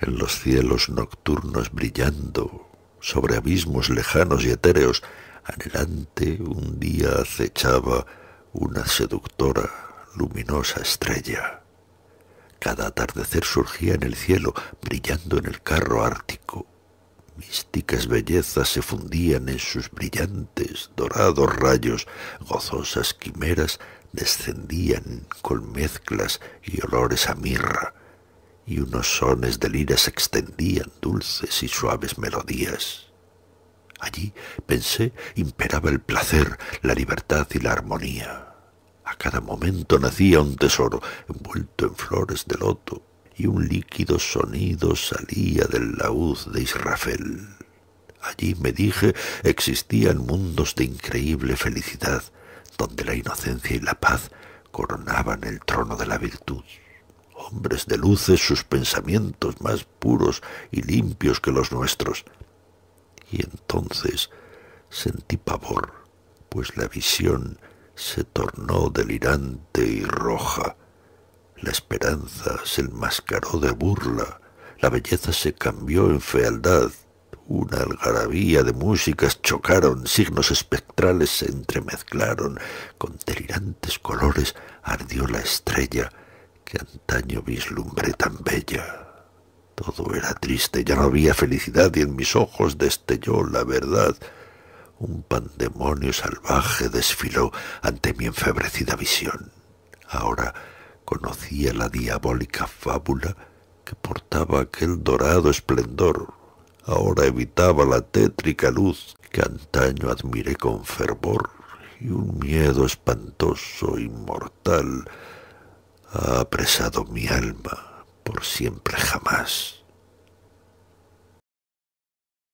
en los cielos nocturnos brillando, sobre abismos lejanos y etéreos, anhelante un día acechaba una seductora, luminosa estrella. Cada atardecer surgía en el cielo, brillando en el carro ártico. Místicas bellezas se fundían en sus brillantes, dorados rayos, gozosas quimeras descendían con mezclas y olores a mirra, y unos sones de lira se extendían dulces y suaves melodías. Allí, pensé, imperaba el placer, la libertad y la armonía. A cada momento nacía un tesoro envuelto en flores de loto, y un líquido sonido salía del laúd de Israfel. Allí, me dije, existían mundos de increíble felicidad, donde la inocencia y la paz coronaban el trono de la virtud. Hombres de luces, sus pensamientos más puros y limpios que los nuestros. Y entonces sentí pavor, pues la visión se tornó delirante y roja. La esperanza se enmascaró de burla, la belleza se cambió en fealdad. Una algarabía de músicas chocaron, signos espectrales se entremezclaron, con delirantes colores ardió la estrella que antaño vislumbré tan bella. Todo era triste, ya no había felicidad, y en mis ojos destelló la verdad. Un pandemonio salvaje desfiló ante mi enfebrecida visión. Ahora conocía la diabólica fábula que portaba aquel dorado esplendor. Ahora evitaba la tétrica luz que antaño admiré con fervor, y un miedo espantoso y mortal ha apresado mi alma por siempre jamás.